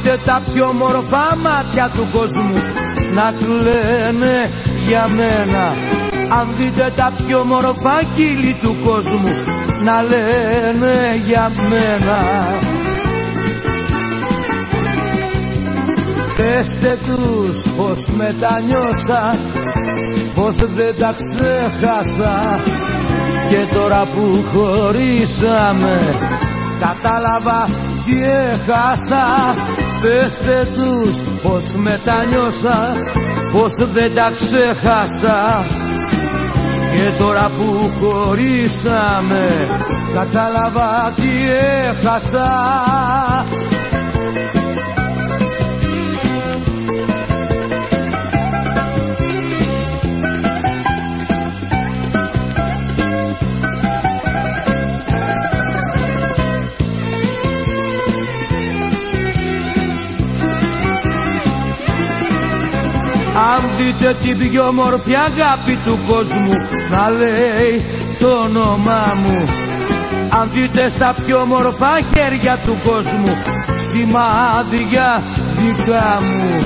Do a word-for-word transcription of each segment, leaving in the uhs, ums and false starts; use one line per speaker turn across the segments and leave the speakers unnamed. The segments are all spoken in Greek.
δείτε τα πιο μορφά μάτια του κόσμου να κλαίνε για μένα, αν δείτε τα πιο μορφά κύλη του κόσμου να λένε για μένα. Πεστε τους πως μετανιώσα, πως δεν τα ξέχασα, και τώρα που χωρίσαμε κατάλαβα τι έχασα. Πεστε τους πως μετανιώσα, πως δεν τα ξέχασα, και τώρα που χωρίσαμε κατάλαβα τι έχασα. Αν δείτε την πιο μορφή αγάπη του κόσμου να λέει το όνομά μου, αν δείτε στα πιο μορφά χέρια του κόσμου σημάδια δικά μου,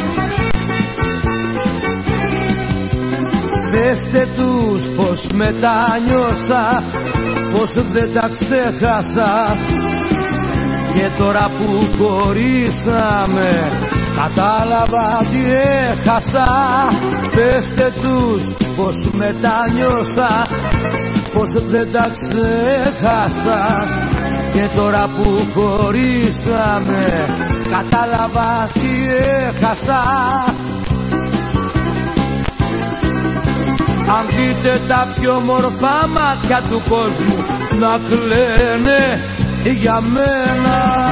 πεστε τους πως μετανιώσα, πως δεν τα ξέχασα, και τώρα που χωρίσαμε κατάλαβα τι έχασα. Πεστε τους πως μετανιώσα, πως δεν τα ξέχασα, και τώρα που χωρίσαμε κατάλαβα τι έχασα. Αν δείτε τα πιο μορφά μάτια του κόσμου να κλαίνε για μένα,